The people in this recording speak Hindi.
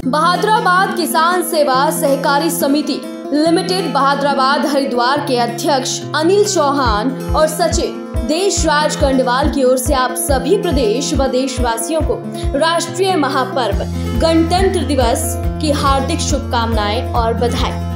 बहादुराबाद किसान सेवा सहकारी समिति लिमिटेड बहादुराबाद हरिद्वार के अध्यक्ष अनिल चौहान और सचिव देशराज कंडवाल की ओर से आप सभी प्रदेश व देशवासियों को राष्ट्रीय महापर्व गणतंत्र दिवस की हार्दिक शुभकामनाएं और बधाई।